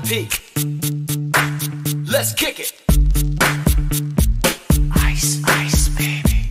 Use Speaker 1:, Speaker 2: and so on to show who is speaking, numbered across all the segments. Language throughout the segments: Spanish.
Speaker 1: VIP. Let's kick it. Ice, ice, baby.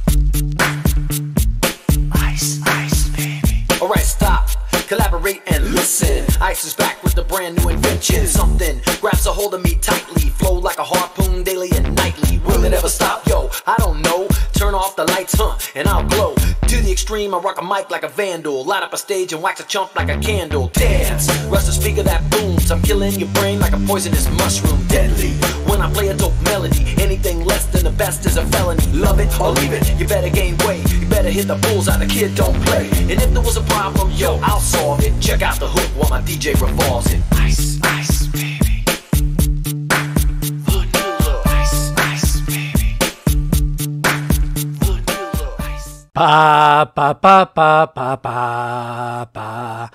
Speaker 1: Ice, ice, baby. Alright, stop, collaborate and listen. Ice is back with a brand new invention. Something grabs a hold of me tightly. Flow like a harpoon daily and nightly. Will it ever stop? Yo, I don't know. Turn off the lights, and I'll glow. To the extreme, I rock a mic like a vandal. Light up a stage and wax a chump like a candle. Dance, rush the speaker that booms. I'm killing your brain like a poisonous mushroom. Deadly, when I play a dope melody. Anything less than the best is a felony. Love it or leave it, you better gain weight. You better hit the bullseye, the kid don't play. And if there was a problem, yo, I'll solve it. Check out the hook while my DJ revolves it. Ice, ice, baby.
Speaker 2: Pa pa pa pa pa pa pa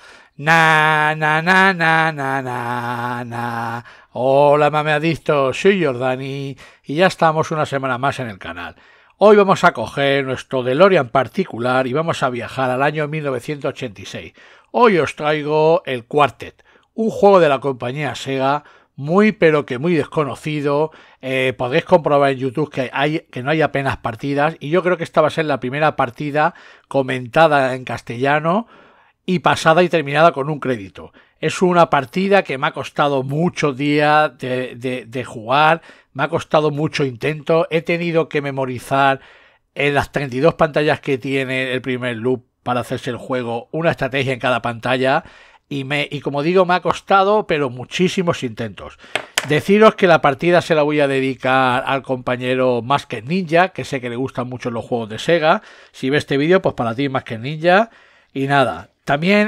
Speaker 2: na na na na na na na. Hola mameadictos, soy Jordani y ya estamos una semana más en el canal. Hoy vamos a coger nuestro DeLorean particular y vamos a viajar al año 1986. Hoy os traigo el Quartet, un juego de la compañía Sega muy pero que muy desconocido. Podéis comprobar en YouTube que no hay apenas partidas y yo creo que esta va a ser la primera partida comentada en castellano y pasada y terminada con un crédito. Es una partida que me ha costado muchos días de jugar, me ha costado mucho intento, he tenido que memorizar en las 32 pantallas que tiene el primer loop para hacerse el juego una estrategia en cada pantalla. Y como digo, me ha costado, pero muchísimos intentos. Deciros que la partida se la voy a dedicar al compañero Masked Ninja, que sé que le gustan mucho los juegos de Sega. Si ve este vídeo, pues para ti Masked Ninja. Y nada, también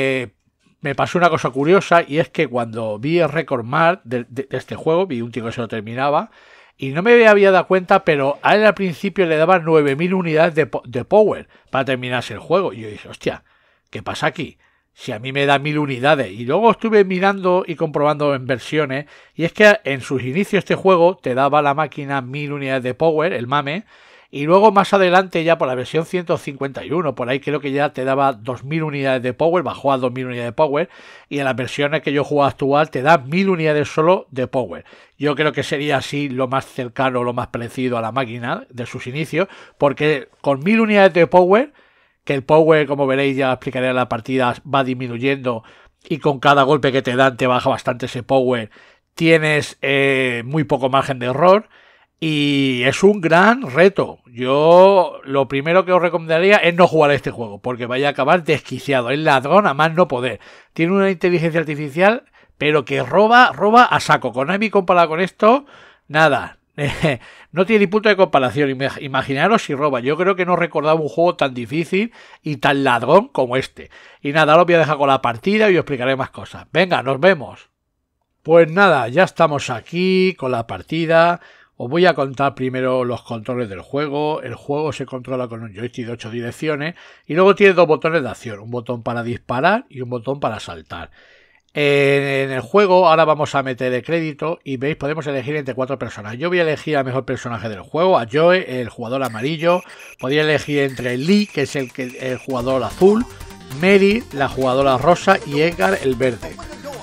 Speaker 2: me pasó una cosa curiosa, y es que cuando vi el Record Mark de este juego, vi un tío que se lo terminaba, y no me había dado cuenta, pero a él al principio le daban 9000 unidades de power para terminarse el juego. Y yo dije, hostia, ¿qué pasa aquí? Si a mí me da 1000 unidades. Y luego estuve mirando y comprobando en versiones. Y es que en sus inicios este juego te daba la máquina 1000 unidades de power, el MAME. Y luego más adelante ya por la versión 151, por ahí creo que ya te daba 2000 unidades de power. Bajó a 2000 unidades de power. Y en las versiones que yo juego actual te da 1000 unidades solo de power. Yo creo que sería así lo más cercano, lo más parecido a la máquina de sus inicios. Porque con 1000 unidades de power, que el power, como veréis, ya explicaré en la partida, va disminuyendo y con cada golpe que te dan te baja bastante ese power. Tienes muy poco margen de error y es un gran reto. Yo lo primero que os recomendaría es no jugar a este juego porque vaya a acabar desquiciado. Es ladrón a más no poder. Tiene una inteligencia artificial pero que roba a saco. Konami comparado con esto, nada. No tiene ni punto de comparación. Imaginaros si roba. Yo creo que no recordaba un juego tan difícil y tan ladrón como este. Y nada, ahora os voy a dejar con la partida y os explicaré más cosas. Venga, nos vemos. Pues nada, ya estamos aquí con la partida. Os voy a contar primero los controles del juego. El juego se controla con un joystick de 8 direcciones y luego tiene dos botones de acción. Un botón para disparar y un botón para saltar. En el juego ahora vamos a meter el crédito y veis, podemos elegir entre 4 personas. Yo voy a elegir al mejor personaje del juego, a Joe, el jugador amarillo. Podría elegir entre Lee, que es el jugador azul, Mary, la jugadora rosa, y Edgar, el verde.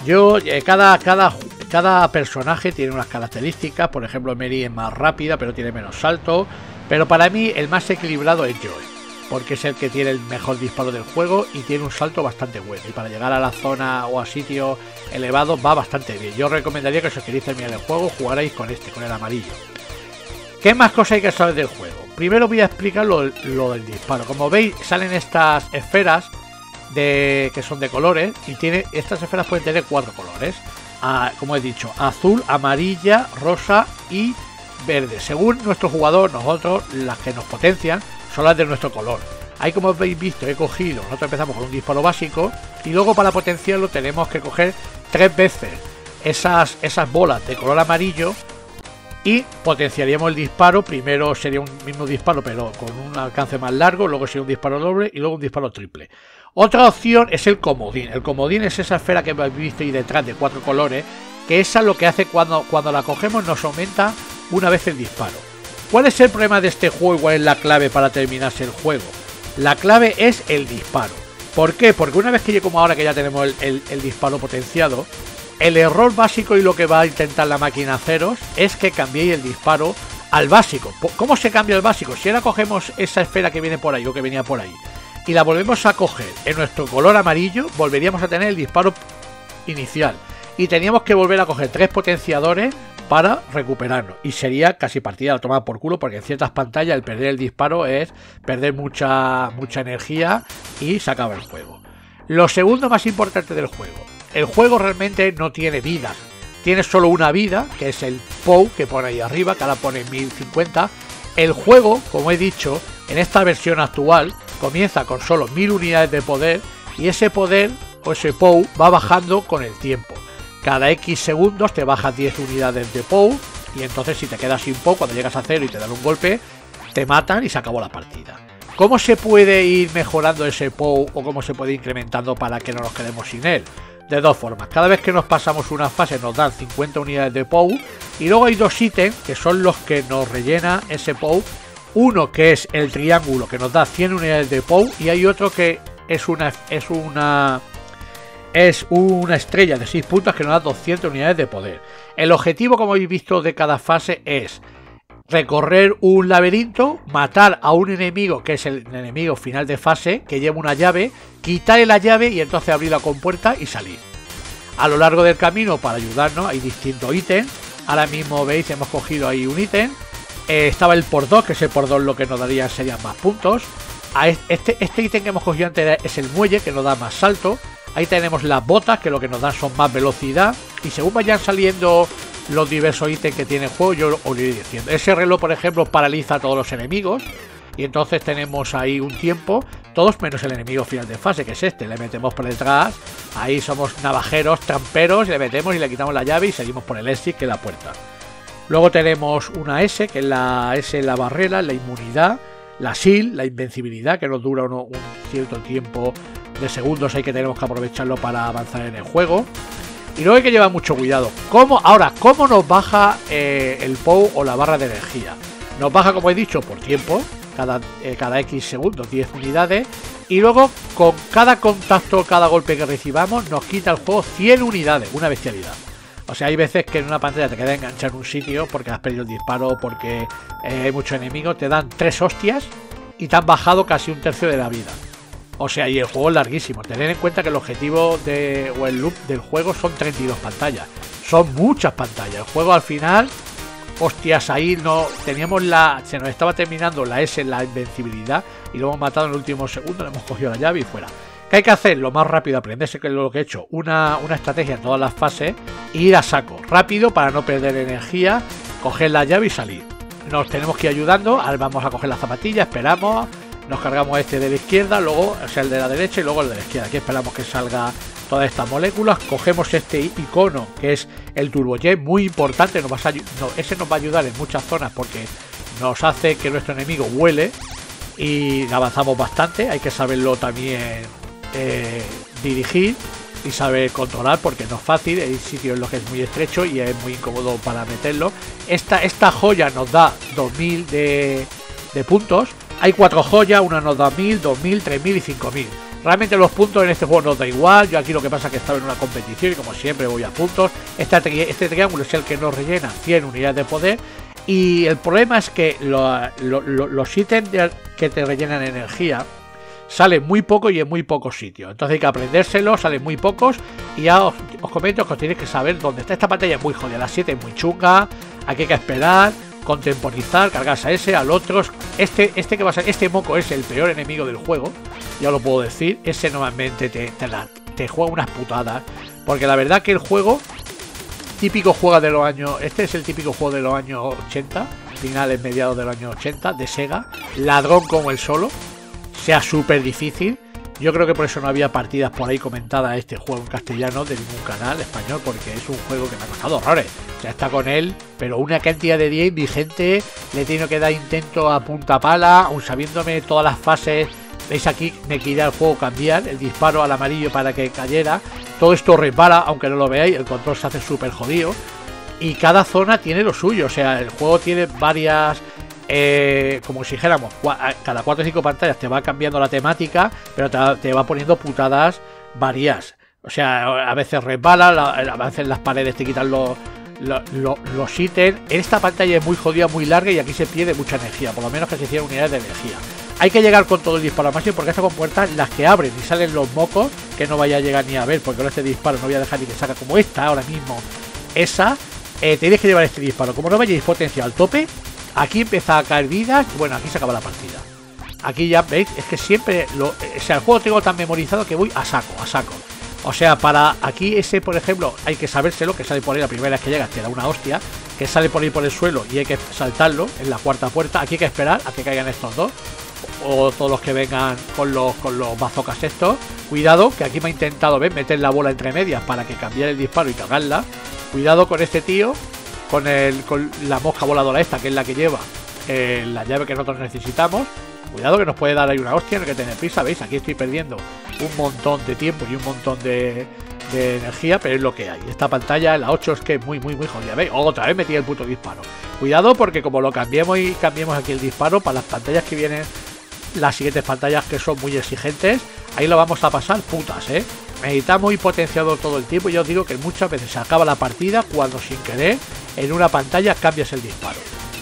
Speaker 2: Cada personaje tiene unas características. Por ejemplo, Mary es más rápida pero tiene menos salto. Pero para mí el más equilibrado es Joe, porque es el que tiene el mejor disparo del juego y tiene un salto bastante bueno. Y para llegar a la zona o a sitios elevados va bastante bien. Yo os recomendaría que si os queréis terminar el juego, jugarais con el amarillo. ¿Qué más cosas hay que saber del juego? Primero voy a explicar lo del disparo. Como veis, salen estas esferas que son de colores y estas esferas pueden tener 4 colores. Como he dicho, azul, amarilla, rosa y verde. Según nuestro jugador, nosotros las que nos potencian son las de nuestro color. Ahí, como habéis visto, nosotros empezamos con un disparo básico y luego para potenciarlo tenemos que coger 3 veces esas bolas de color amarillo y potenciaríamos el disparo. Primero sería un mismo disparo pero con un alcance más largo, luego sería un disparo doble y luego un disparo triple. Otra opción es el comodín. El comodín es esa esfera que habéis visto ahí detrás de 4 colores, que esa lo que hace cuando la cogemos nos aumenta una vez el disparo. ¿Cuál es el problema de este juego y cuál es la clave para terminarse el juego? La clave es el disparo. ¿Por qué? Porque una vez que como ahora que ya tenemos el disparo potenciado, El error básico y lo que va a intentar la máquina haceros es que cambiéis el disparo al básico. ¿Cómo se cambia el básico? Si ahora cogemos esa esfera que viene por ahí o que venía por ahí y la volvemos a coger en nuestro color amarillo, volveríamos a tener el disparo inicial y teníamos que volver a coger 3 potenciadores para recuperarnos y sería casi partida a tomar por culo, porque en ciertas pantallas el perder el disparo es perder mucha energía y se acaba el juego. Lo segundo más importante del juego: el juego realmente no tiene vidas, tiene solo una vida, que es el POW que pone ahí arriba, que ahora pone 1050. El juego, como he dicho, en esta versión actual comienza con solo 1000 unidades de poder y ese poder o ese POW va bajando con el tiempo. Cada X segundos te bajas 10 unidades de POW y entonces si te quedas sin POW, cuando llegas a 0 y te dan un golpe, te matan y se acabó la partida. ¿Cómo se puede ir mejorando ese POW o cómo se puede ir incrementando para que no nos quedemos sin él? De dos formas. Cada vez que nos pasamos una fase nos dan 50 unidades de POW y luego hay 2 ítems que son los que nos rellena ese POW. Uno que es el triángulo, que nos da 100 unidades de POW, y hay otro que es una estrella de 6 puntos que nos da 200 unidades de poder. El objetivo, como habéis visto, de cada fase es recorrer un laberinto, matar a un enemigo que es el enemigo final de fase, que lleva una llave, quitarle la llave y entonces abrir la compuerta y salir. A lo largo del camino, para ayudarnos, hay distintos ítems. Ahora mismo veis, hemos cogido ahí un ítem. Estaba el por 2, que ese por 2 lo que nos daría serían más puntos. Este ítem que hemos cogido antes es el muelle, que nos da más salto. Ahí tenemos las botas, que lo que nos dan son más velocidad. Y según vayan saliendo los diversos ítems que tiene el juego, yo os iré diciendo. Ese reloj, por ejemplo, paraliza a todos los enemigos. Y entonces tenemos ahí un tiempo, todos menos el enemigo final de fase, que es este. Le metemos por detrás, ahí somos navajeros, tramperos, le metemos y le quitamos la llave y seguimos por el exit, que es la puerta. Luego tenemos una S, que es la S, la barrera, la inmunidad, la shield, la invencibilidad, que nos dura un cierto tiempo de segundos, ahí que tenemos que aprovecharlo para avanzar en el juego. Y luego hay que llevar mucho cuidado. ¿Cómo nos baja el POW o la barra de energía? Nos baja, como he dicho, por tiempo, cada X segundos, 10 unidades. Y luego, con cada contacto, cada golpe que recibamos, nos quita el juego 100 unidades, una bestialidad. O sea, hay veces que en una pantalla te queda enganchado en un sitio porque has perdido el disparo, porque hay muchos enemigos, te dan 3 hostias y te han bajado casi un tercio de la vida. O sea, y el juego es larguísimo. Tened en cuenta que el objetivo o el loop del juego son 32 pantallas. Son muchas pantallas. El juego al final, hostias, ahí no teníamos se nos estaba terminando la S, la invencibilidad, y lo hemos matado en el último segundo, le hemos cogido la llave y fuera. ¿Qué hay que hacer? Lo más rápido, aprenderse, que es lo que he hecho, una estrategia en todas las fases, e ir a saco, rápido para no perder energía, coger la llave y salir. Nos tenemos que ir ayudando, ahora vamos a coger la zapatilla, esperamos, nos cargamos este de la izquierda, luego, o sea, el de la derecha y luego el de la izquierda. Aquí esperamos que salga todas estas moléculas, cogemos este icono que es el turbojet, muy importante, ese nos va a ayudar en muchas zonas porque nos hace que nuestro enemigo vuele y avanzamos bastante. Hay que saberlo también dirigir y saber controlar, porque no es fácil, hay sitios en los que es muy estrecho y es muy incómodo para meterlo. Esta joya nos da 2000 de puntos. Hay 4 joyas, una nos da 1000, 2000, 3000 y 5000. Realmente los puntos en este juego nos da igual. Yo aquí lo que pasa es que estaba en una competición y como siempre voy a puntos. Este triángulo es el que nos rellena 100 unidades de poder. Y el problema es que los ítems que te rellenan energía salen muy poco y en muy pocos sitios. Entonces hay que aprendérselos, salen muy pocos. Y ya os comento que os tenéis que saber dónde está. Esta pantalla es muy jodida, la 7 es muy chunga. Aquí hay que esperar, contemporizar, cargarse a ese, al otro. Este que va a ser, este moco es el peor enemigo del juego, ya lo puedo decir. Ese normalmente te juega unas putadas, porque la verdad que el juego típico juega de los años, este es el típico juego de los años 80, finales, mediados de los años 80, de Sega, ladrón como el solo, sea súper difícil. Yo creo que por eso no había partidas por ahí comentadas este juego en castellano de ningún canal español, porque es un juego que me ha costado horrores. O sea, está con él, pero una cantidad de día indigente, le he tenido que dar intento a punta pala, aun sabiéndome todas las fases. Veis aquí, me quería el juego cambiar el disparo al amarillo para que cayera. Todo esto resbala, aunque no lo veáis, el control se hace súper jodido. Y cada zona tiene lo suyo, o sea, el juego tiene varias... como si dijéramos, cada 4 o 5 pantallas te va cambiando la temática, pero te va poniendo putadas varias. O sea, a veces resbala, a veces las paredes te quitan los ítems. Esta pantalla es muy jodida, muy larga y aquí se pierde mucha energía, por lo menos que se hicieran unidades de energía. Hay que llegar con todo el disparo al máximo porque estas compuertas, las que abren y salen los mocos, que no vaya a llegar ni a ver, porque con este disparo no voy a dejar ni que saca como esta ahora mismo. Esa, tenéis que llevar este disparo. Como no vayáis potencia al tope, aquí empieza a caer vidas y bueno, aquí se acaba la partida. Aquí ya veis, es que siempre o sea, el juego tengo tan memorizado que voy a saco. O sea, para aquí ese, por ejemplo, hay que sabérselo, que sale por ahí la primera vez que llegas, te da una hostia, que sale por ahí por el suelo y hay que saltarlo en la cuarta puerta. Aquí hay que esperar a que caigan estos dos, o todos los que vengan con los bazocas estos. Cuidado, que aquí me ha intentado, ¿ves?, meter la bola entre medias para que cambiara el disparo y cagarla. Cuidado con este tío, con la mosca voladora esta, que es la que lleva la llave que nosotros necesitamos. Cuidado que nos puede dar ahí una hostia, no hay que tener prisa, ¿veis? Aquí estoy perdiendo un montón de tiempo y un montón de energía, pero es lo que hay. Esta pantalla, la 8, es que es muy jodida, ¿veis? Otra vez metí el puto disparo. Cuidado porque como lo cambiemos y cambiemos aquí el disparo, para las pantallas que vienen, las siguientes pantallas que son muy exigentes, ahí lo vamos a pasar putas, ¿eh? Necesitamos ir potenciado todo el tiempo y yo os digo que muchas veces se acaba la partida cuando sin querer en una pantalla cambias el disparo.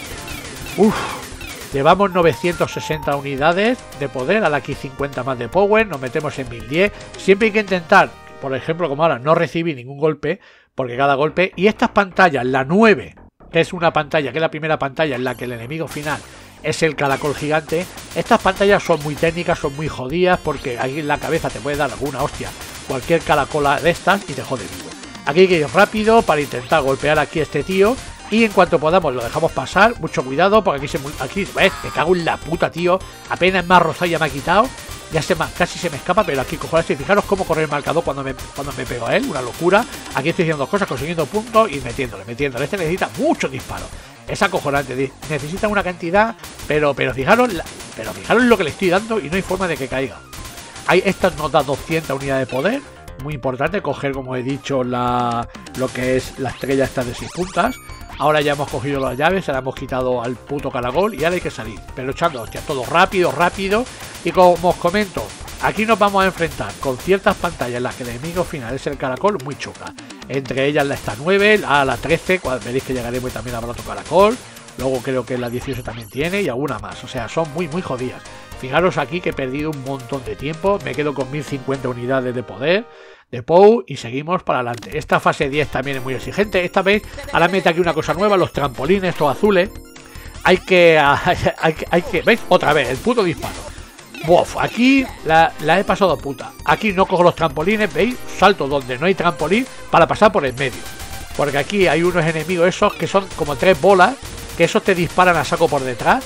Speaker 2: Llevamos 960 unidades de poder, ahora aquí 50 más de power, nos metemos en 1010. Siempre hay que intentar, por ejemplo, como ahora, no recibir ningún golpe, porque cada golpe... Y estas pantallas, la 9, que es una pantalla, que es la primera pantalla en la que el enemigo final es el caracol gigante, estas pantallas son muy técnicas, son muy jodidas, porque ahí en la cabeza te puede dar alguna hostia, cualquier caracola de estas y te jode vivo. Aquí hay que ir rápido para intentar golpear aquí a este tío. Y en cuanto podamos lo dejamos pasar. Mucho cuidado porque aquí ¿ves? Me cago en la puta, tío. Apenas me ha rozado y ya me ha quitado. Ya casi se me escapa, pero aquí cojones. Fijaros cómo corre el marcador cuando me pego a él. Una locura. Aquí estoy haciendo dos cosas, consiguiendo puntos y metiéndole. Este necesita muchos disparos. Es acojonante. Necesita una cantidad. Pero fijaros en lo que le estoy dando y no hay forma de que caiga. Esta nos da 200 unidades de poder. Muy importante coger, como he dicho, lo que es la estrella esta de 6 puntas. Ahora ya hemos cogido las llaves, se la hemos quitado al puto caracol y ahora hay que salir. Pero echando, hostia, todo rápido. Y como os comento, aquí nos vamos a enfrentar con ciertas pantallas en las que el enemigo final es el caracol muy choca. Entre ellas esta 9, la 13, veréis que llegaremos y también habrá otro caracol. Luego creo que la 18 también tiene y alguna más. O sea, son muy jodidas. Fijaros aquí que he perdido un montón de tiempo. Me quedo con 1050 unidades de poder de POW y seguimos para adelante. Esta fase 10 también es muy exigente. Esta vez, ahora mete aquí una cosa nueva, los trampolines, estos azules. Hay que ¿veis? Otra vez, el puto disparo. Bof, aquí la he pasado puta. Aquí no cojo los trampolines, ¿veis? Salto donde no hay trampolín para pasar por el medio. Porque aquí hay unos enemigos esos que son como 3 bolas, que esos te disparan a saco por detrás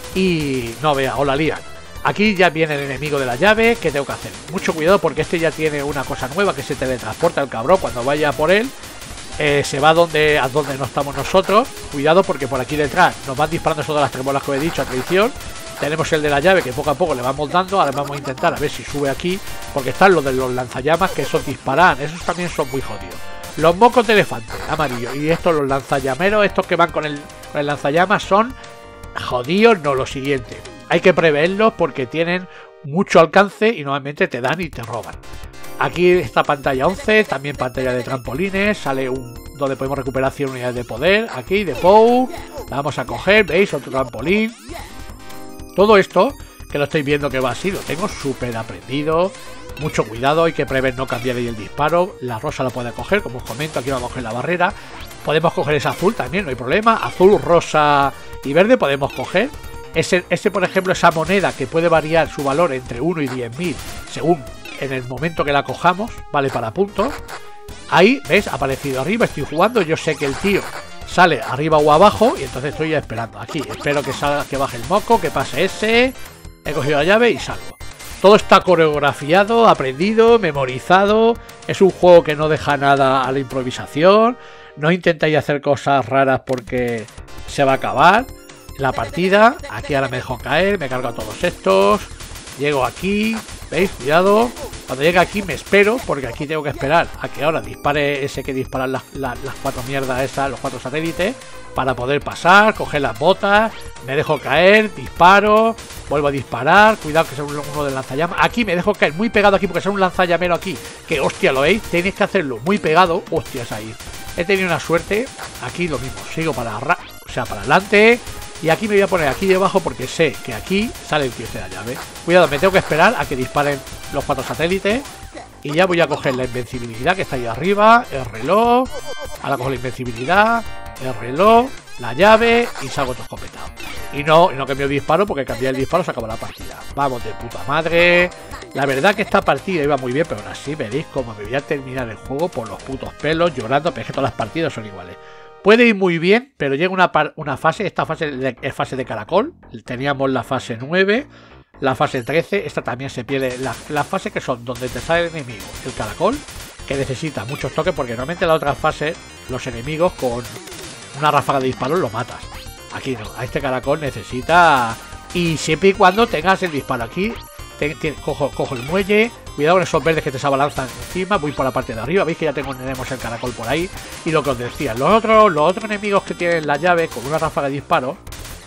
Speaker 2: y no veas, o la lían. Aquí ya viene el enemigo de la llave. ¿Qué tengo que hacer? Mucho cuidado porque este ya tiene una cosa nueva, que se teletransporta el cabrón. Cuando vaya por él, se va a donde no estamos nosotros. Cuidado porque por aquí detrás nos van disparando todas las 3 bolas que os he dicho a traición. Tenemos el de la llave que poco a poco le vamos dando. Ahora vamos a intentar a ver si sube aquí, porque están los de los lanzallamas, que esos disparan. Esos también son muy jodidos. Los mocos de elefante, amarillo. Y estos, los lanzallameros, estos que van con el lanzallamas, son jodidos. No, lo siguiente, hay que preverlos porque tienen mucho alcance y normalmente te dan y te roban. Aquí esta pantalla 11, también pantalla de trampolines, sale donde podemos recuperar 100 unidades de poder, aquí de POW, la vamos a coger, veis, otro trampolín. Todo esto, que lo estáis viendo que va así, lo tengo súper aprendido. Mucho cuidado, hay que prever no cambiar ahí el disparo. La rosa la puede coger, como os comento, aquí vamos a coger la barrera. Podemos coger esa azul también, no hay problema. Azul, rosa y verde podemos coger. Ese, por ejemplo, esa moneda que puede variar su valor entre 1 y 10.000 según en el momento que la cojamos, vale para puntos. Ahí, ¿ves? Ha aparecido arriba, estoy jugando, yo sé que el tío sale arriba o abajo y entonces estoy ya esperando. Aquí, espero que salga, que baje el moco, que pase ese. He cogido la llave y salgo. Todo está coreografiado, aprendido, memorizado. Es un juego que no deja nada a la improvisación. No intentáis hacer cosas raras porque se va a acabar la partida. Aquí ahora me dejo caer, me cargo a todos estos. Llego aquí, ¿veis? Cuidado. Cuando llegue aquí me espero, porque aquí tengo que esperar a que ahora dispare ese que disparan las 4 mierdas esas, los 4 satélites, para poder pasar, coger las botas, me dejo caer, disparo, vuelvo a disparar, cuidado que sea uno de lanzallamas. Aquí me dejo caer muy pegado aquí, porque sea un lanzallamero aquí, que hostia, ¿lo veis? Tenéis que hacerlo muy pegado, hostias ahí. He tenido una suerte, aquí lo mismo, sigo para adelante. Y aquí me voy a poner aquí debajo porque sé que aquí sale el tío de la llave. Cuidado, me tengo que esperar a que disparen los 4 satélites. Y ya voy a coger la invencibilidad que está ahí arriba, el reloj. Ahora cojo la invencibilidad, el reloj, la llave y salgo todo escopetado. Y no cambio el disparo porque cambiar el disparo se acaba la partida. Vamos de puta madre. La verdad que esta partida iba muy bien, pero aún así veréis cómo me voy a terminar el juego por los putos pelos, llorando, pero es que todas las partidas son iguales. Puede ir muy bien, pero llega una fase, esta fase es fase de caracol. Teníamos la fase 9, la fase 13, esta también se pierde. Las fases que son donde te sale el enemigo, el caracol, que necesita muchos toques, porque normalmente en la otra fase los enemigos con una ráfaga de disparos los matas. Aquí no, a este caracol necesita... Y siempre y cuando tengas el disparo aquí, cojo el muelle. Cuidado con esos verdes que te se abalanzan encima. Voy por la parte de arriba. Veis que ya tenemos el caracol por ahí. Y lo que os decía, los otros enemigos que tienen la llave con una ráfaga de disparo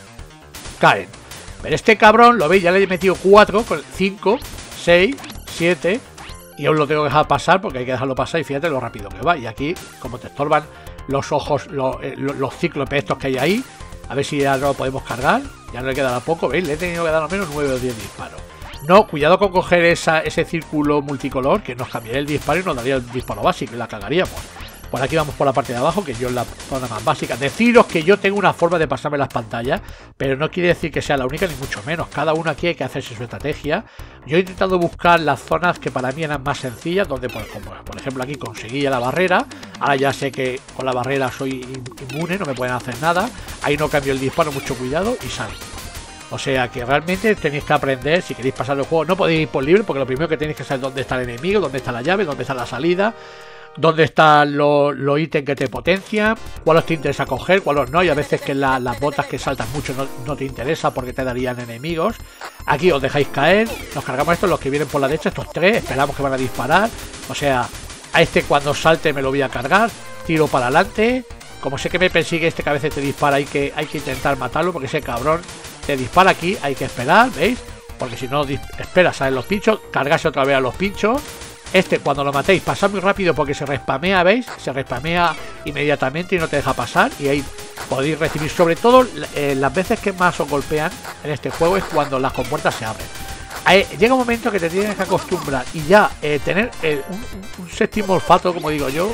Speaker 2: caen. Pero este cabrón, lo veis, ya le he metido 4, 5, 6, 7. Y aún lo tengo que dejar pasar porque hay que dejarlo pasar. Y fíjate lo rápido que va. Y aquí, como te estorban los ojos, los cíclopes estos que hay ahí, a ver si ya no lo podemos cargar. Ya no le quedará poco. ¿Veis? Le he tenido que dar al menos 9 o 10 disparos. No, cuidado con coger ese círculo multicolor, que nos cambiaría el disparo y nos daría el disparo básico y la cagaríamos. Por aquí vamos por la parte de abajo, que yo es la zona más básica. Deciros que yo tengo una forma de pasarme las pantallas, pero no quiere decir que sea la única, ni mucho menos. Cada uno aquí hay que hacerse su estrategia. Yo he intentado buscar las zonas que para mí eran más sencillas, donde, pues, como por ejemplo aquí conseguía la barrera. Ahora ya sé que con la barrera soy inmune, no me pueden hacer nada. Ahí no cambio el disparo, mucho cuidado y salgo. O sea que realmente tenéis que aprender, si queréis pasar el juego, no podéis ir por libre, porque lo primero que tenéis que saber dónde está el enemigo, dónde está la llave, dónde está la salida, dónde están los ítems que te potencian, cuáles te interesa coger, cuáles no, y a veces que las botas que saltan mucho no te interesa porque te darían enemigos. Aquí os dejáis caer, nos cargamos estos, los que vienen por la derecha, estos 3, esperamos que van a disparar, o sea, a este cuando salte me lo voy a cargar, tiro para adelante. Como sé que me persigue este que a veces te dispara, hay que intentar matarlo porque ese cabrón te dispara aquí, hay que esperar, ¿veis? Porque si no esperas, salen los pinchos, cargarse otra vez a los pinchos. Este cuando lo matéis pasa muy rápido porque se respamea, ¿veis? Se respamea inmediatamente y no te deja pasar. Y ahí podéis recibir, sobre todo las veces que más os golpean en este juego es cuando las compuertas se abren. Llega un momento que te tienes que acostumbrar y ya tener un séptimo olfato, como digo yo.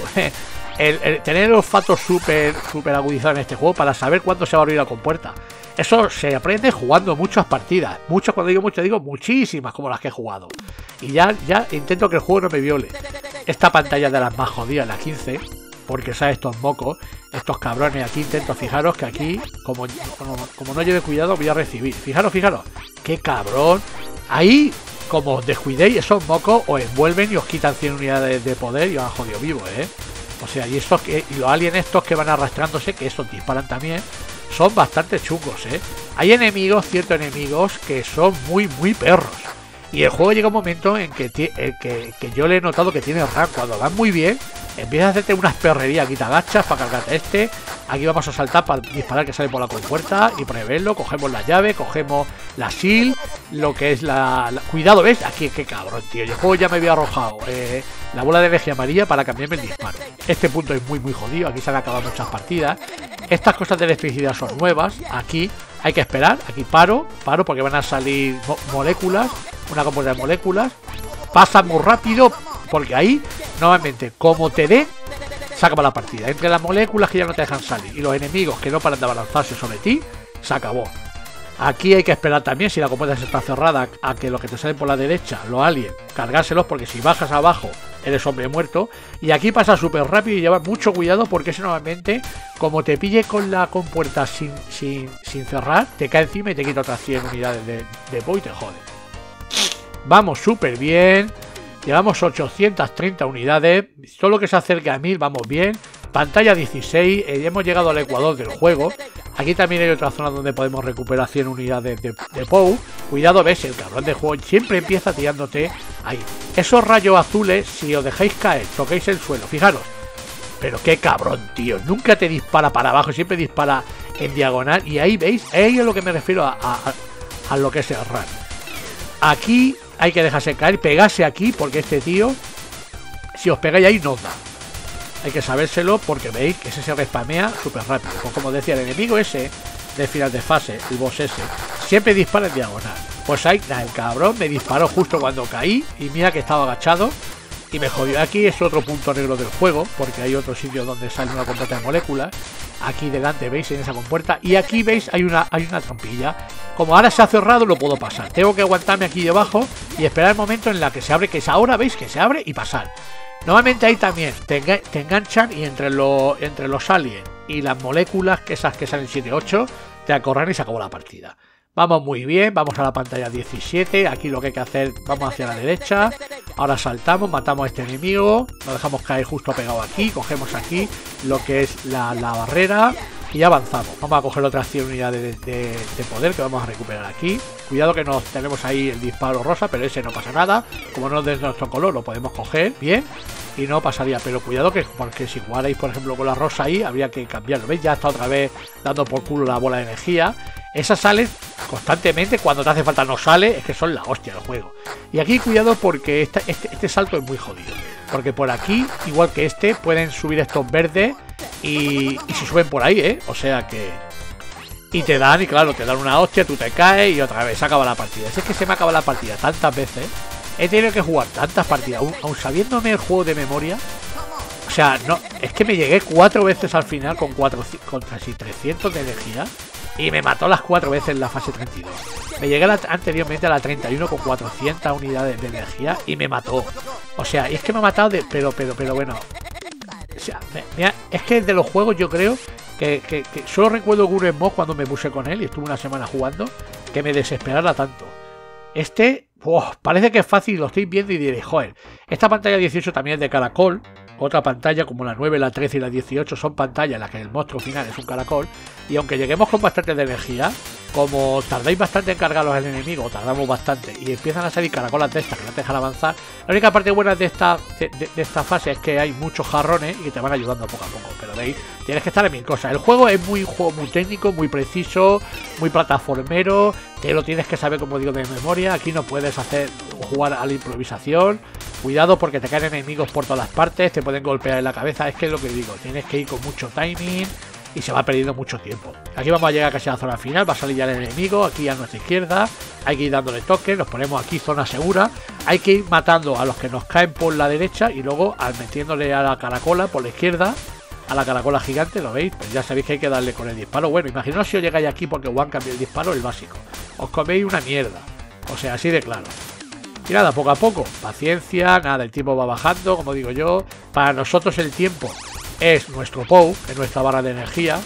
Speaker 2: El tener el olfato súper agudizado en este juego para saber cuándo se va a abrir la compuerta. Eso se aprende jugando muchas partidas. Muchas, cuando digo muchas, digo muchísimas como las que he jugado. Y ya intento que el juego no me viole. Esta pantalla de las más jodidas, la 15, porque sabes estos mocos, estos cabrones. Aquí intento, fijaros que aquí, como no lleve cuidado, voy a recibir. Fijaros, qué cabrón. Ahí, como os descuidéis, esos mocos os envuelven y os quitan 100 unidades de poder y os han jodido vivo, O sea, y los aliens estos que van arrastrándose, que estos disparan también, son bastante chungos, Hay enemigos, ciertos enemigos, que son muy perros. Y el juego llega un momento en que yo le he notado que tiene rank. Cuando van muy bien, empiezas a hacerte unas perrerías. Aquí te agachas para cargarte este. Aquí vamos a saltar para disparar que sale por la compuerta y preverlo. Cogemos la llave, cogemos la shield, lo que es Cuidado, ¿ves? Aquí, qué cabrón, tío. El juego ya me había arrojado la bola de energía amarilla para cambiarme el disparo. Este punto es muy jodido. Aquí se han acabado muchas partidas. Estas cosas de electricidad son nuevas. Aquí hay que esperar. Aquí paro porque van a salir moléculas. Una compuerta de moléculas. Pasa muy rápido porque ahí, normalmente, como te den, se acaba la partida. Entre las moléculas que ya no te dejan salir y los enemigos que no paran de abalanzarse sobre ti, se acabó. Aquí hay que esperar también, si la compuerta está cerrada, a que los que te salen por la derecha, los aliens, cargárselos, porque si bajas abajo eres hombre muerto. Y aquí pasa súper rápido y lleva mucho cuidado porque eso normalmente, como te pille con la compuerta sin cerrar, te cae encima y te quita otras 100 unidades de boy y te jode. Vamos súper bien. Llevamos 830 unidades. Todo lo que se acerca a 1000 vamos bien. Pantalla 16. Hemos llegado al ecuador del juego. Aquí también hay otra zona donde podemos recuperar 100 unidades de Pou. Cuidado, ves, el cabrón de juego siempre empieza tirándote ahí. Esos rayos azules, si os dejáis caer, toquéis el suelo, fijaros. Pero qué cabrón, tío. Nunca te dispara para abajo, siempre dispara en diagonal. Y ahí veis, ahí es a lo que me refiero a lo que es el run. Aquí hay que dejarse caer, pegarse aquí, porque este tío, si os pegáis ahí, no os da. Hay que sabérselo porque veis que ese se respamea súper rápido. Pues como decía, el enemigo ese de final de fase, el boss ese, siempre dispara en diagonal. Pues ahí, el cabrón me disparó justo cuando caí y mira que estaba agachado y me jodió. Aquí es otro punto negro del juego porque hay otro sitio donde sale una compuerta de moléculas. Aquí delante veis en esa compuerta y aquí veis hay una trampilla. Como ahora se ha cerrado no puedo pasar. Tengo que aguantarme aquí debajo y esperar el momento en la que se abre, que es ahora, veis que se abre y pasar. Normalmente ahí también te enganchan y entre los aliens y las moléculas, que esas que salen 7-8, te acorran y se acabó la partida. Vamos muy bien, vamos a la pantalla 17, aquí lo que hay que hacer, vamos hacia la derecha, ahora saltamos, matamos a este enemigo, nos dejamos caer justo pegado aquí, cogemos aquí lo que es la barrera y avanzamos. Vamos a coger otras 100 unidades de poder que vamos a recuperar aquí. Cuidado que nos tenemos ahí el disparo rosa, pero ese no pasa nada, como no es de nuestro color lo podemos coger bien y no pasaría, pero cuidado que porque si jugarais por ejemplo con la rosa ahí habría que cambiarlo. ¿Veis? Ya está otra vez dando por culo la bola de energía. Esas salen constantemente, cuando te hace falta no sale, es que son la hostia del juego. Y aquí cuidado porque este salto es muy jodido, porque por aquí, igual que este, pueden subir estos verdes y se suben por ahí, o sea que... Y te dan, y claro, te dan una hostia, tú te caes y otra vez se acaba la partida. Si es que se me acaba la partida tantas veces, he tenido que jugar tantas partidas, aún sabiéndome el juego de memoria. O sea, no, es que me llegué 4 veces al final con casi 300 de energía. Y me mató las 4 veces en la fase 32. Me llegué anteriormente a la 31 con 400 unidades de energía y me mató. O sea, es que me ha matado de... Pero bueno. O sea, es que de los juegos yo creo que solo recuerdo Gurren Moss cuando me puse con él y estuve una semana jugando, que me desesperara tanto. Este, parece que es fácil, lo estoy viendo y diréis, joder, esta pantalla 18 también es de caracol. Otra pantalla como la 9, la 13 y la 18 son pantallas en las que el monstruo final es un caracol. Y aunque lleguemos con bastante de energía, como tardáis bastante en cargarlos al enemigo, tardamos bastante, y empiezan a salir caracolas de estas que no te dejan avanzar. La única parte buena de esta fase es que hay muchos jarrones y te van ayudando poco a poco. Pero veis, tienes que estar en mil cosas. El juego es un juego muy técnico, muy preciso, muy plataformero. Te lo tienes que saber, como digo, de memoria. Aquí no puedes jugar a la improvisación. Cuidado porque te caen enemigos por todas las partes, te pueden golpear en la cabeza. Es que es lo que digo, tienes que ir con mucho timing y se va perdiendo mucho tiempo. Aquí vamos a llegar casi a la zona final, va a salir ya el enemigo aquí a nuestra izquierda. Hay que ir dándole toques, nos ponemos aquí zona segura. Hay que ir matando a los que nos caen por la derecha y luego metiéndole a la caracola por la izquierda, a la caracola gigante, ¿lo veis? Pues ya sabéis que hay que darle con el disparo. Bueno, imaginaos si os llegáis aquí porque Juan cambió el disparo, el básico. Os coméis una mierda, o sea, así de claro. Y nada, poco a poco, paciencia, nada, el tiempo va bajando, como digo yo. Para nosotros el tiempo es nuestro Pou, es nuestra barra de energía.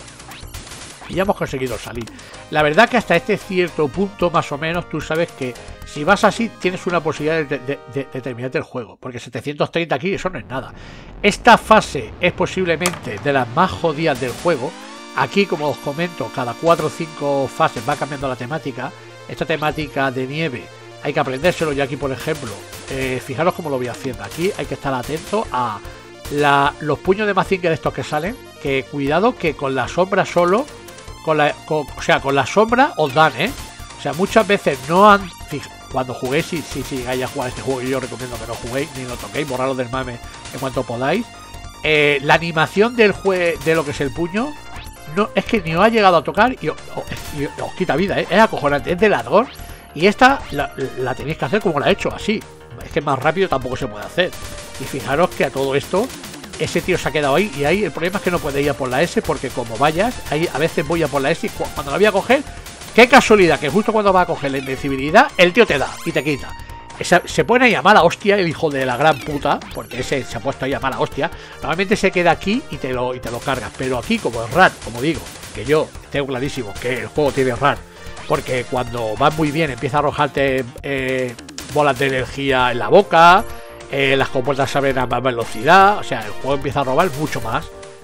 Speaker 2: Y ya hemos conseguido salir. La verdad que hasta este cierto punto, más o menos, tú sabes que si vas así tienes una posibilidad de terminarte el juego. Porque 730 aquí, eso no es nada. Esta fase es posiblemente de las más jodidas del juego. Aquí, como os comento, cada 4 o 5 fases va cambiando la temática. Esta temática de nieve hay que aprendérselo. Y aquí, por ejemplo, fijaros cómo lo voy haciendo. Aquí hay que estar atento a los puños de Mazinger estos que salen. Que cuidado que con la sombra solo, con la sombra os dan, O sea, muchas veces no han... Cuando juguéis, si llegáis a jugar este juego, yo recomiendo que no juguéis ni lo toquéis, borrarlo del mame en cuanto podáis. La animación del de lo que es el puño, no es que ni os ha llegado a tocar y os quita vida, es acojonante, es de ladrón. Y esta la tenéis que hacer como la he hecho, así. Es que más rápido tampoco se puede hacer. Y fijaros que a todo esto, ese tío se ha quedado ahí. Y ahí el problema es que no puede ir a por la S, porque como vayas, ahí a veces voy a por la S y cuando la voy a coger, qué casualidad que justo cuando va a coger la invencibilidad, el tío te da y te quita. Se pone ahí a mala hostia, el hijo de la gran puta, porque ese se ha puesto ahí a mala hostia. Normalmente se queda aquí y te lo cargas. Pero aquí, como es RAR, como digo, que yo tengo clarísimo que el juego tiene RAR, porque cuando vas muy bien empieza a arrojarte bolas de energía en la boca, las compuertas se abren a más velocidad, o sea, el juego empieza a robar mucho más.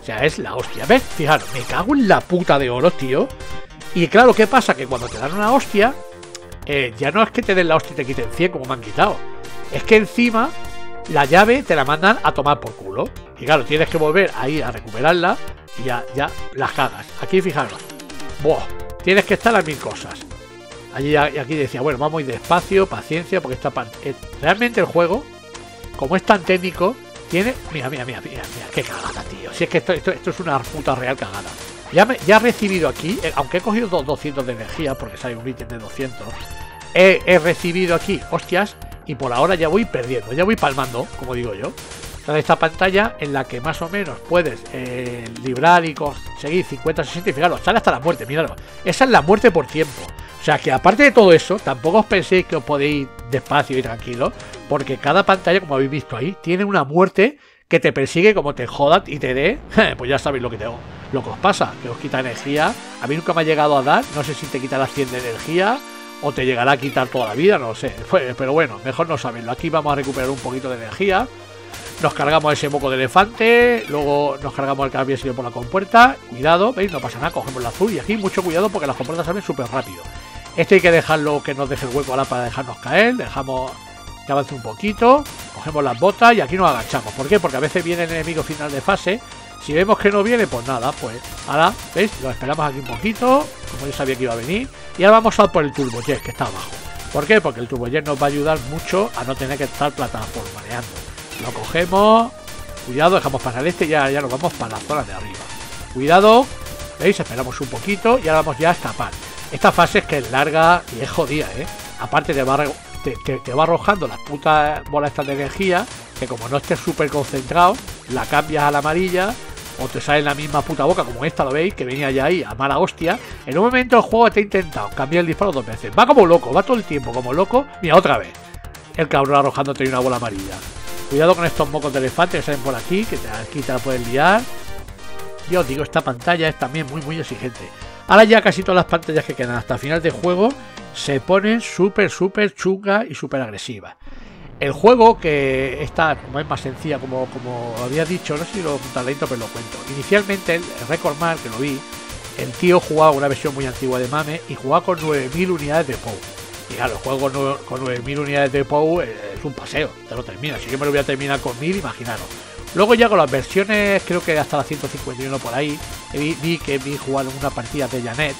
Speaker 2: O sea, es la hostia. ¿Ves? Fijaros, me cago en la puta de oro, tío. Y claro, ¿qué pasa? Que cuando te dan una hostia, ya no es que te den la hostia y te quiten 100 como me han quitado. Es que encima la llave te la mandan a tomar por culo. Y claro, tienes que volver ahí a recuperarla y ya las cagas. Aquí fijaros. Buah, tienes que estar a 1000 cosas. Allí y aquí decía, bueno, vamos a ir despacio, paciencia, porque esta parte... Realmente el juego, como es tan técnico, tiene... Mira, qué cagada, tío. Si es que esto es una puta real cagada. Ya he recibido aquí, aunque he cogido 200 de energía, porque sale un ítem de 200, he recibido aquí hostias y por ahora ya voy perdiendo, ya voy palmando, como digo yo. Esta pantalla en la que más o menos puedes librar y conseguir 50, 60 y fijaros, sale hasta la muerte, mirad, esa es la muerte por tiempo. O sea que aparte de todo eso, tampoco os penséis que os podéis ir despacio y tranquilo, porque cada pantalla, como habéis visto ahí, tiene una muerte que te persigue como te jodas y te dé, pues ya sabéis lo que os pasa, que os quita energía. A mí nunca me ha llegado a dar, no sé si te quitará 100 de energía o te llegará a quitar toda la vida, no lo sé, pero bueno, mejor no saberlo. Aquí vamos a recuperar un poquito de energía. Nos cargamos ese moco de elefante. Luego nos cargamos el que había sido por la compuerta. Cuidado, ¿veis? No pasa nada, cogemos el azul. Y aquí mucho cuidado porque las compuertas salen súper rápido. Este hay que dejarlo que nos deje el hueco ahora para dejarnos caer. Dejamos que avance un poquito. Cogemos las botas y aquí nos agachamos. ¿Por qué? Porque a veces viene el enemigo final de fase. Si vemos que no viene, pues nada, pues ahora, ¿veis? Lo esperamos aquí un poquito, como yo sabía que iba a venir. Y ahora vamos a por el turbojet que está abajo. ¿Por qué? Porque el turbojet nos va a ayudar mucho a no tener que estar plataformaneando. Lo cogemos, cuidado, dejamos pasar este y ya nos vamos para la zona de arriba. Cuidado, ¿veis? Esperamos un poquito y ahora vamos ya a escapar. Esta fase es que es larga y es jodida, ¿eh? Aparte te va arrojando las putas bolas estas de energía, que como no estés súper concentrado, la cambias a la amarilla o te sale en la misma puta boca como esta, lo veis, que venía ya ahí a mala hostia. En un momento el juego te ha intentado cambiar el disparo 2 veces. Va como loco, va todo el tiempo como loco. Mira, otra vez. El cabrón arrojándote una bola amarilla. Cuidado con estos mocos de elefante que salen por aquí, que aquí te la pueden liar. Yo os digo, esta pantalla es también muy exigente. Ahora ya casi todas las pantallas que quedan hasta el final del juego se ponen súper chungas y súper agresivas. El juego, que está como es más sencilla, como había dicho, no sé si lo talento, pero lo cuento. Inicialmente el Record que lo vi, el tío jugaba una versión muy antigua de MAME y jugaba con 9000 unidades de POW. Y claro, el juego con 9000 unidades de POW es un paseo, te lo terminas. Si yo me lo voy a terminar con 1000, imaginaros. Luego ya con las versiones, creo que hasta la 151 por ahí, vi jugar una partida de Janet,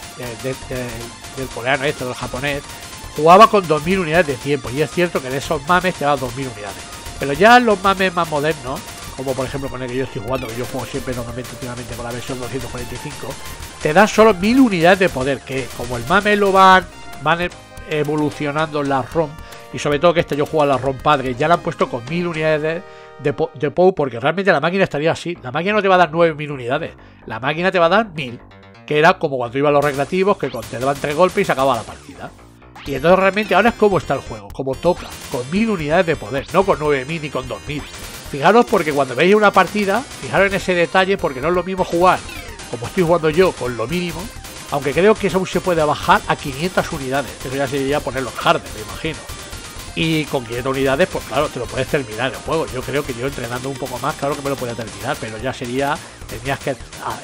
Speaker 2: del coreano este, del japonés. Jugaba con 2000 unidades de tiempo, y es cierto que de esos mames te daban 2000 unidades. Pero ya los mames más modernos, como por ejemplo con el que yo estoy jugando, que yo juego siempre normalmente últimamente con la versión 245, te dan solo 1000 unidades de poder, que como el mame lo van evolucionando las ROM, y sobre todo que yo juego a la ROM padre, ya la han puesto con 1000 unidades de POW, porque realmente la máquina estaría así. La máquina no te va a dar 9000 unidades, la máquina te va a dar 1000, que era como cuando iba a los recreativos, que te daban 3 golpes y se acababa la partida. Y entonces realmente ahora es como está el juego, como toca, con 1000 unidades de poder, no con 9000 ni con 2000. Fijaros, porque cuando veis una partida, fijaros en ese detalle, porque no es lo mismo jugar como estoy jugando yo con lo mínimo, aunque creo que eso se puede bajar a 500 unidades, eso ya sería ponerlo en hard, me imagino. Y con 500 unidades, pues claro, te lo puedes terminar el juego. Yo creo que yo entrenando un poco más, claro que me lo podía terminar, pero ya sería, tenías que...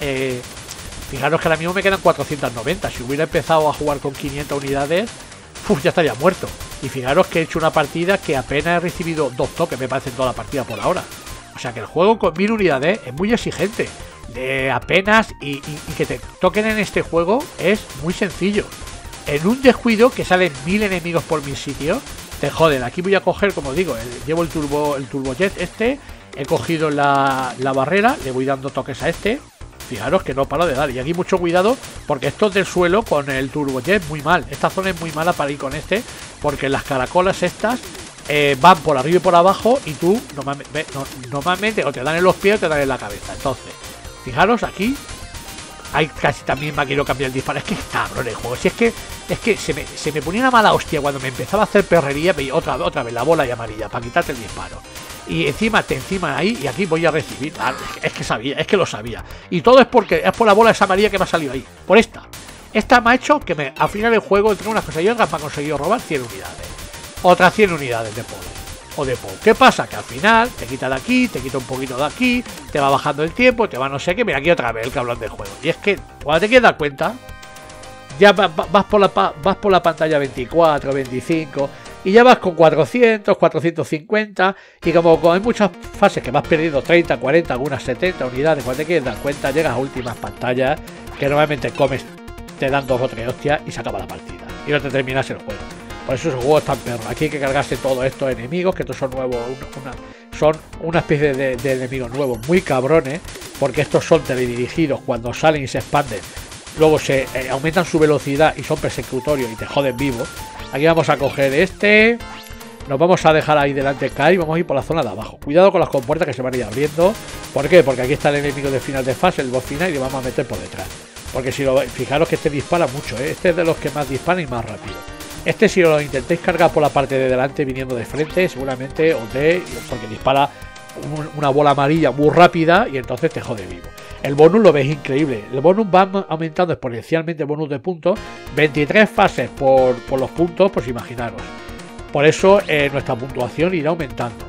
Speaker 2: fijaros que ahora mismo me quedan 490, si hubiera empezado a jugar con 500 unidades, ya estaría muerto. Y fijaros que he hecho una partida que apenas he recibido 2 toques, me parece, en toda la partida por ahora. O sea que el juego con 1000 unidades es muy exigente. De apenas y que te toquen en este juego es muy sencillo. En un descuido que salen 1000 enemigos por mi sitio, te joden. Aquí voy a coger, como digo, llevo el turbojet este, he cogido la barrera, le voy dando toques a este. Fijaros que no paro de dar. Y aquí mucho cuidado, porque esto es del suelo con el turbojet muy mal. Esta zona es muy mala para ir con este, porque las caracolas estas van por arriba y por abajo, y tú normalmente o te dan en los pies o te dan en la cabeza. Entonces, fijaros aquí, hay casi también me quiero cambiar el disparo. Es que es cabrón el juego. Si es que se me ponía una mala hostia cuando me empezaba a hacer perrería. Veía otra vez la bola y amarilla para quitarte el disparo. Y encima ahí, y aquí voy a recibir. Es que sabía, es que lo sabía. Y todo es porque es por la bola esa amarilla que me ha salido ahí. Por esta. Esta me ha hecho que al final del juego, entre unas cosas y otras, me ha conseguido robar 100 unidades. Otras 100 unidades de poder. o de POU. ¿Qué pasa? Que al final te quita de aquí, te quita un poquito de aquí, te va bajando el tiempo, te va no sé qué. Mira, aquí otra vez el cablón del juego. Y es que cuando te quieres dar cuenta, ya vas por la pantalla 24, 25 y ya vas con 400, 450 y como hay muchas fases que vas perdiendo 30, 40, algunas 70 unidades, cuando te quieres dar cuenta llegas a últimas pantallas que normalmente comes, te dan 2 o 3 hostias y se acaba la partida y no te terminas el juego. Por eso esos juegos están perros. Aquí hay que cargarse todos estos enemigos, que estos son nuevos, son una especie de enemigos nuevos muy cabrones, porque estos son teledirigidos, cuando salen y se expanden luego se aumentan su velocidad y son persecutorios y te joden vivo. Aquí vamos a coger este, nos vamos a dejar ahí delante caer y vamos a ir por la zona de abajo. Cuidado con las compuertas que se van a ir abriendo. ¿Por qué? Porque aquí está el enemigo de final de fase, el boss final, y le vamos a meter por detrás. Porque si lo fijaros que este dispara mucho, ¿eh? Este es de los que más disparan y más rápido. Este, si lo intentáis cargar por la parte de delante viniendo de frente, seguramente os dé, porque dispara una bola amarilla muy rápida y entonces te jode vivo. El bonus lo veis increíble. El bonus va aumentando exponencialmente, el bonus de puntos. 23 fases por los puntos, pues imaginaros. Por eso nuestra puntuación irá aumentando.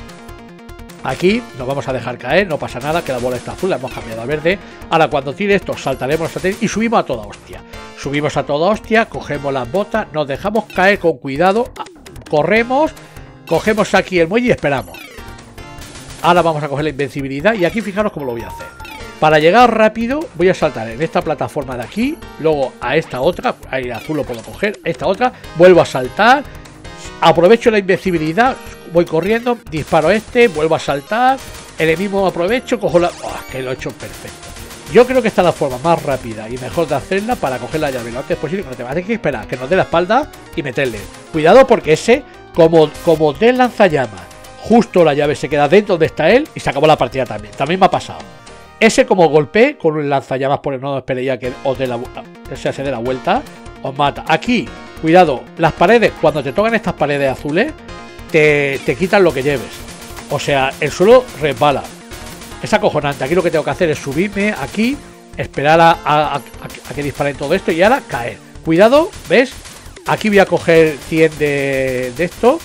Speaker 2: Aquí nos vamos a dejar caer, no pasa nada, que la bola está azul, la hemos cambiado a verde. Ahora cuando tire esto saltaremos y subimos a toda hostia. Subimos a toda hostia, cogemos las botas, nos dejamos caer con cuidado, corremos, cogemos aquí el muelle y esperamos. Ahora vamos a coger la invencibilidad y aquí fijaros cómo lo voy a hacer. Para llegar rápido voy a saltar en esta plataforma de aquí, luego a esta otra, ahí el azul lo puedo coger, esta otra, vuelvo a saltar, aprovecho la invencibilidad, voy corriendo, disparo vuelvo a saltar, el mismo aprovecho, cojo la... ¡Oh, que lo he hecho perfecto! Yo creo que esta es la forma más rápida y mejor de hacerla para coger la llave lo antes posible, que no te vas a tener que esperar, que nos dé la espalda y meterle. Cuidado porque ese, como dé el lanzallamas, justo la llave se queda dentro donde está él y se acabó la partida también. También me ha pasado. Ese como golpe con un lanzallamas, por el no esperéis ya que os dé se dé la vuelta, os mata. Aquí, cuidado, las paredes, cuando te tocan estas paredes azules, te quitan lo que lleves. O sea, el suelo resbala. Es acojonante. Aquí lo que tengo que hacer es subirme aquí, esperar a que disparen todo esto y ahora caer. Cuidado, ¿ves? Aquí voy a coger 100 de esto.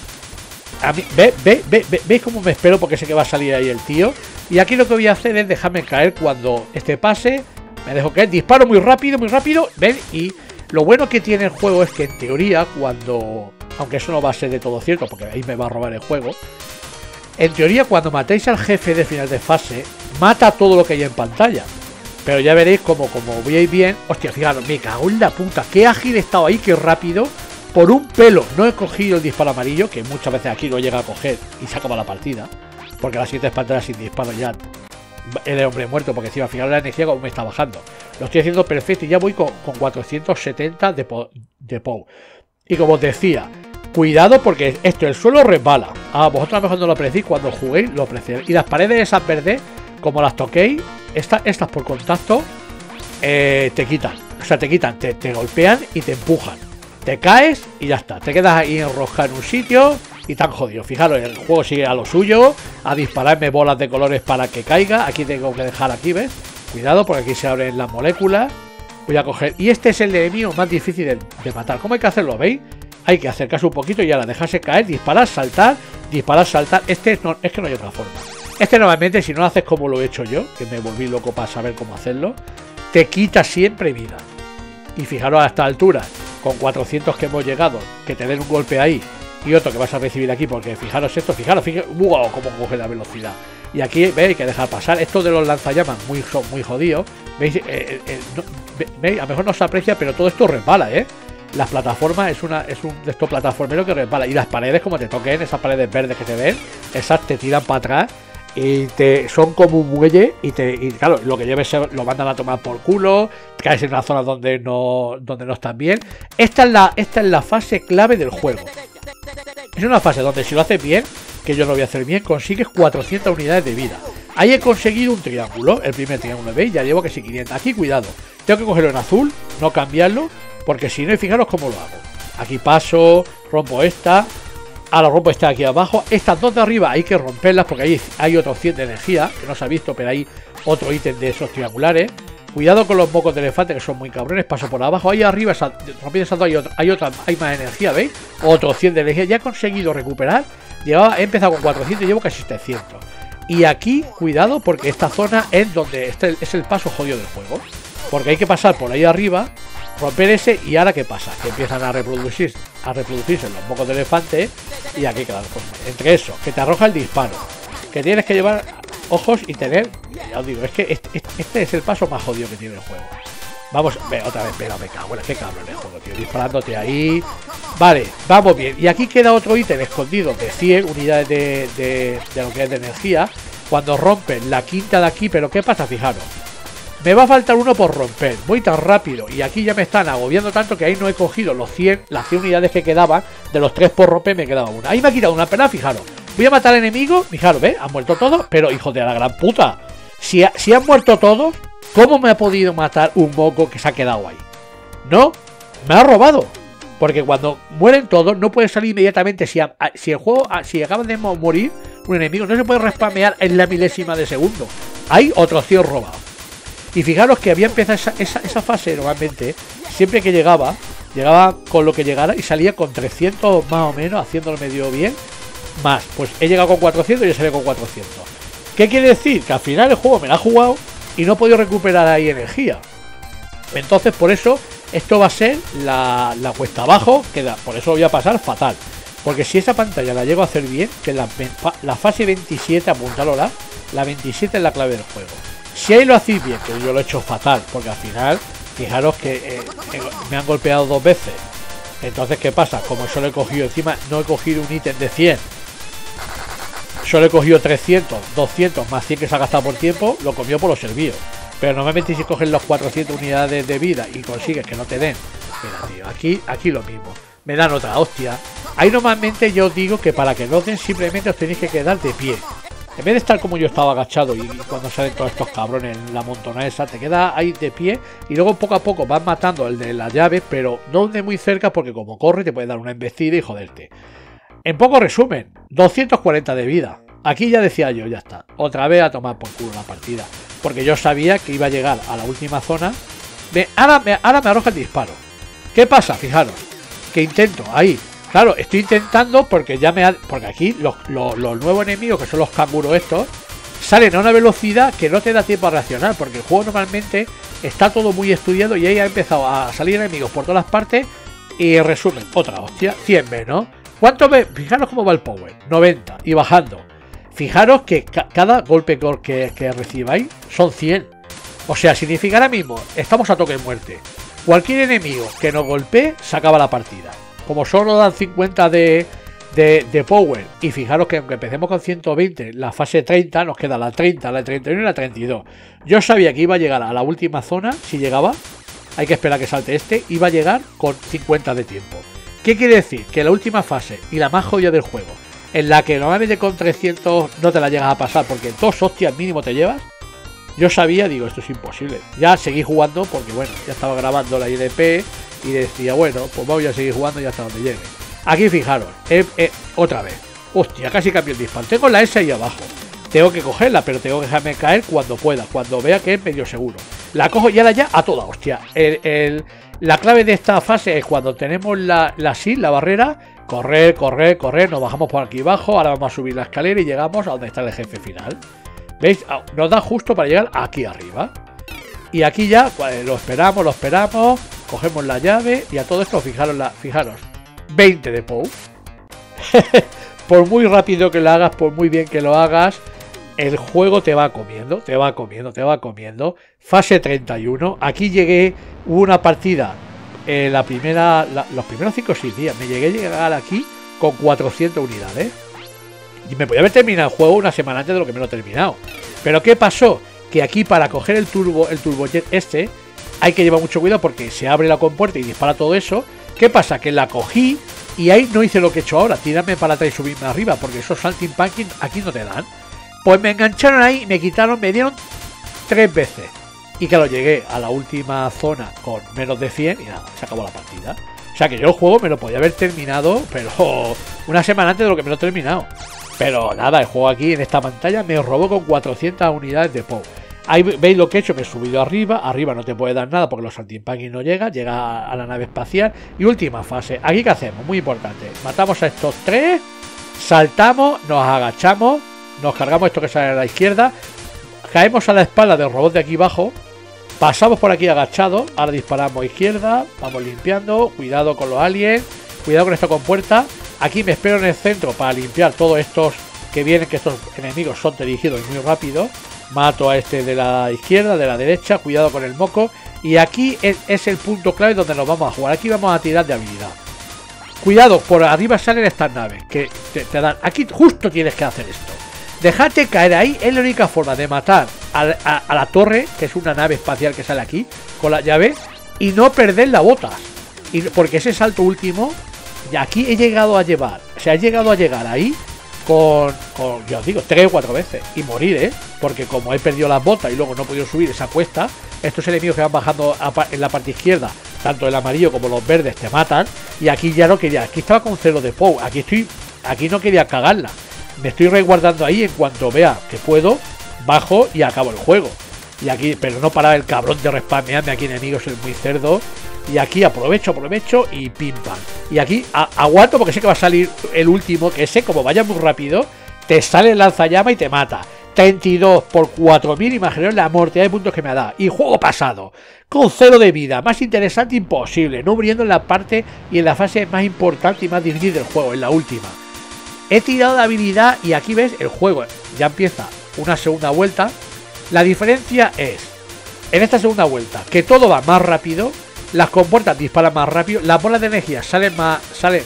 Speaker 2: ¿Veis cómo me espero? Porque sé que va a salir ahí el tío. Y aquí lo que voy a hacer es dejarme caer cuando este pase. Me dejo caer, disparo muy rápido, ¿ven? Y lo bueno que tiene el juego es que en teoría cuando... Aunque eso no va a ser de todo cierto, porque ahí me va a robar el juego. En teoría cuando matéis al jefe de final de fase, mata todo lo que hay en pantalla. Pero ya veréis como veis bien... Hostia, fijaros, me cago en la puta. Qué ágil he estado ahí, qué rápido. Por un pelo no he cogido el disparo amarillo, que muchas veces aquí lo llega a coger y se acaba la partida. Porque las siguientes pantallas sin disparo ya el hombre muerto, porque encima fijaros la energía como me está bajando. Lo estoy haciendo perfecto y ya voy con 470 de POU. Y como os decía, cuidado porque esto, el suelo resbala. Vosotros a lo mejor no lo apreciéis, cuando juguéis lo apreciáis. Y las paredes esas verdes, como las toquéis, estas por contacto, te quitan. O sea, te quitan, te golpean y te empujan. Te caes y ya está. Te quedas ahí enroscado en un sitio y tan jodido. Fijaros, el juego sigue a lo suyo, a dispararme bolas de colores para que caiga. Aquí tengo que dejar aquí, ¿ves? Cuidado porque aquí se abren las moléculas. Voy a coger... Y este es el enemigo más difícil de matar. ¿Cómo hay que hacerlo? ¿Veis? Hay que acercarse un poquito y ahora dejarse caer, disparar, saltar, disparar, saltar. Este no, es que no hay otra forma. Este normalmente, si no lo haces como lo he hecho yo, que me volví loco para saber cómo hacerlo, te quita siempre vida. Y fijaros a esta altura, con 400 que hemos llegado, que te den un golpe ahí y otro que vas a recibir aquí, porque fijaros esto, fijaros, wow, cómo coge la velocidad. Y aquí, veis, hay que dejar pasar. Esto de los lanzallamas son muy jodidos. ¿Veis? ¿Veis? A lo mejor no se aprecia, pero todo esto resbala, ¿eh? Las plataformas es un de estos plataformeros que resbala. Y las paredes, como te toquen, esas paredes verdes que se ven, esas te tiran para atrás y son como un muelle y claro, lo que lleves lo mandan a tomar por culo, caes en una zona donde no estás bien. Esta es la fase clave del juego. Es una fase donde si lo haces bien, que yo lo voy a hacer bien, consigues 400 unidades de vida. Ahí he conseguido un triángulo, el primer triángulo, ¿veis? Ya llevo que sí 500. Aquí cuidado, tengo que cogerlo en azul, no cambiarlo, porque si no, fijaros cómo lo hago. Aquí paso, rompo esta. Ahora rompo esta aquí abajo. Estas dos de arriba hay que romperlas porque ahí hay otro 100 de energía, que no se ha visto, pero hay otro ítem de esos triangulares. Cuidado con los mocos de elefante, que son muy cabrones. Paso por abajo. Ahí arriba, rompiendo esas dos, hay más energía, ¿veis? Otro 100 de energía. Ya he conseguido recuperar He empezado con 400 y llevo casi 700. Y aquí, cuidado, porque esta zona es donde es el paso jodido del juego. Porque hay que pasar por ahí arriba, romper ese, y ahora ¿qué pasa? Que empiezan a reproducirse los mocos de elefante. Y aquí, claro, pues, entre eso, que te arroja el disparo, que tienes que llevar ojos y tener... Ya os digo, es que este es el paso más jodido que tiene el juego. Vamos, otra vez, pero me cago en qué cabrón el juego, tío, disparándote ahí. Vale, vamos bien. Y aquí queda otro ítem escondido de 100 unidades de lo que es de energía. Cuando rompen la quinta de aquí, pero ¿qué pasa? Fijaros, me va a faltar uno por romper. Voy tan rápido y aquí ya me están agobiando tanto que ahí no he cogido las 100 unidades que quedaban. De los 3 por romper me quedaba una. Ahí me ha quitado una, pero fijaros, voy a matar al enemigo. Fijaros, ¿ves? Han muerto todos, pero hijos de la gran puta, si han muerto todos, ¿cómo me ha podido matar un moco que se ha quedado ahí? No, me ha robado. Porque cuando mueren todos, no puedes salir inmediatamente. Si acabas de morir un enemigo, no se puede respamear en la milésima de segundo. Hay otro 100 robado. Y fijaros que había empezado esa fase normalmente. Siempre que llegaba con lo que llegara y salía con 300 más o menos, haciéndolo medio bien. Más, pues he llegado con 400 y he salido con 400. ¿Qué quiere decir? Que al final el juego me la ha jugado y no he podido recuperar ahí energía. Entonces por eso esto va a ser la cuesta abajo, por eso lo voy a pasar fatal. Porque si esa pantalla la llego a hacer bien, que la fase 27, apuntalola, la 27 es la clave del juego. Si ahí lo hacéis bien, que yo lo he hecho fatal, porque al final, fijaros que me han golpeado 2 veces. Entonces, ¿qué pasa? Como solo he cogido encima, no he cogido un ítem de 100. Solo he cogido 300, 200 más 100 que se ha gastado por tiempo, lo comió por los servidos. Pero normalmente si coges los 400 unidades de vida y consigues que no te den, mira, tío, aquí lo mismo, me dan otra hostia. Ahí normalmente yo os digo que para que no den simplemente os tenéis que quedar de pie. En vez de estar como yo estaba agachado y cuando salen todos estos cabrones en la montona esa, te quedas ahí de pie y luego poco a poco vas matando el de las llaves, pero no de muy cerca porque como corre te puede dar una embestida y joderte. En poco resumen, 240 de vida. Aquí ya decía yo, ya está, otra vez a tomar por culo la partida. Porque yo sabía que iba a llegar a la última zona. Ahora me arroja el disparo. ¿Qué pasa? Fijaros, que intento, ahí. Claro, estoy intentando porque porque aquí los nuevos enemigos, que son los canguros estos, salen a una velocidad que no te da tiempo a reaccionar. Porque el juego normalmente está todo muy estudiado y ahí ha empezado a salir enemigos por todas las partes. Y en resumen, otra hostia, 100 menos. ¿Cuánto ve? Fijaros cómo va el power, 90 y bajando. Fijaros que cada golpe que recibáis son 100. O sea, significa ahora mismo, estamos a toque de muerte. Cualquier enemigo que nos golpee, se acaba la partida. Como solo dan 50 de power. Y fijaros que aunque empecemos con 120, la fase 30, nos queda la 30, la 31 y la 32. Yo sabía que iba a llegar a la última zona, si llegaba, hay que esperar que salte iba a llegar con 50 de tiempo. ¿Qué quiere decir? Que la última fase y la más jodida del juego, en la que normalmente con 300 no te la llegas a pasar porque 2 hostias mínimo te llevas, yo sabía, digo, esto es imposible. Ya seguí jugando porque bueno, ya estaba grabando la IDP y decía, bueno, pues voy a seguir jugando y hasta donde llegue. Aquí fijaros, otra vez, hostia, casi cambio el disparo. Tengo la S ahí abajo, tengo que cogerla, pero tengo que dejarme caer cuando pueda, cuando vea que es medio seguro. La cojo ya a toda hostia. La clave de esta fase es cuando tenemos la barrera, correr, nos bajamos por aquí abajo, ahora vamos a subir la escalera y llegamos a donde está el jefe final. ¿Veis? Nos da justo para llegar aquí arriba. Y aquí ya lo esperamos, cogemos la llave y a todo esto fijaros, 20 de POW. Por muy rápido que lo hagas, por muy bien que lo hagas, el juego te va comiendo. Fase 31. Aquí llegué, hubo una partida, los primeros 5 o 6 días, me llegué a llegar aquí con 400 unidades. Y me podía haber terminado el juego una semana antes de lo que me lo he terminado. Pero ¿qué pasó? Que aquí para coger el turbojet hay que llevar mucho cuidado porque se abre la compuerta y dispara todo eso. ¿Qué pasa? Que la cogí y ahí no hice lo que he hecho ahora, tirarme para atrás y subirme arriba, porque esos salting punking aquí no te dan. Pues me engancharon ahí, me dieron 3 veces. Y claro, llegué a la última zona con menos de 100 y nada, se acabó la partida. O sea que yo el juego me lo podía haber terminado, pero una semana antes de lo que me lo he terminado. Pero nada, el juego aquí en esta pantalla me robó con 400 unidades de POW. Ahí veis lo que he hecho, me he subido arriba no te puede dar nada porque los saltimbanquis no llega a la nave espacial. Y última fase, aquí ¿qué hacemos? Muy importante, matamos a estos 3, saltamos, nos agachamos, nos cargamos esto que sale a la izquierda, caemos a la espalda del robot de aquí abajo, pasamos por aquí agachados, ahora disparamos a izquierda, vamos limpiando, cuidado con los aliens, cuidado con esta compuerta, aquí me espero en el centro para limpiar todos estos que vienen, que estos enemigos son dirigidos y muy rápido, mato a este de la izquierda, de la derecha, cuidado con el moco, y aquí es el punto clave donde nos vamos a jugar, aquí vamos a tirar de habilidad. Cuidado, por arriba salen estas naves que te dan, aquí justo tienes que hacer esto. Déjate caer ahí, es la única forma de matar a la torre, que es una nave espacial que sale aquí, con la llave, y no perder la bota. Porque ese salto último, y aquí he llegado a llevar, he llegado a llegar ahí con yo os digo, 3 o 4 veces, y morir, porque como he perdido las botas y luego no he podido subir esa cuesta, estos enemigos que van bajando en la parte izquierda, tanto el amarillo como los verdes, te matan, y aquí ya no quería, aquí estaba con 0 de POW, aquí no quería cagarla. Me estoy resguardando ahí, en cuanto vea que puedo, bajo y acabo el juego. Y aquí, pero no para el cabrón de respamearme aquí enemigos, es muy cerdo. Y aquí aprovecho y pim pam. Y aquí aguanto porque sé que va a salir el último, que ese como vaya muy rápido, te sale el lanzallama y te mata. 32 por 4000, imaginaos la mortalidad de puntos que me ha dado. Y juego pasado, con 0 de vida, más interesante imposible, no muriendo en la parte y en la fase más importante y más difícil del juego, en la última. He tirado de habilidad y aquí ves el juego, ya empieza una segunda vuelta. La diferencia es, en esta segunda vuelta, que todo va más rápido, las compuertas disparan más rápido, las bolas de energía salen más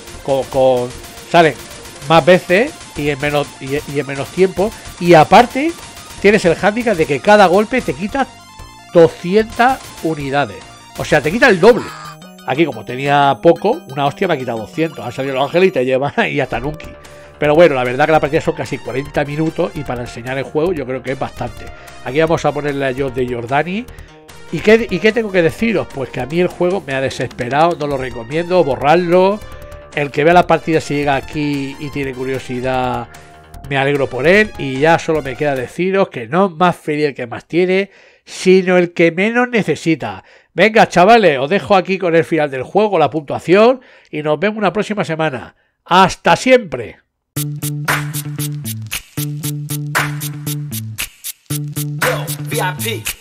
Speaker 2: veces y en menos tiempo, y aparte tienes el hándicap de que cada golpe te quita 200 unidades, o sea, te quita el doble. Aquí como tenía poco, una hostia me ha quitado 200, han salido los ángeles y te llevan y hasta Nunki. Pero bueno, la verdad que la partida son casi 40 minutos y para enseñar el juego yo creo que es bastante. Aquí vamos a ponerle a Josh de Jordani. ¿Y qué tengo que deciros? Pues que a mí el juego me ha desesperado, no lo recomiendo, borrarlo. El que vea la partida, si llega aquí y tiene curiosidad, me alegro por él. Y ya solo me queda deciros que no es más feliz el que más tiene, sino el que menos necesita. Venga, chavales, os dejo aquí con el final del juego, la puntuación, y nos vemos una próxima semana. ¡Hasta siempre!
Speaker 1: VIP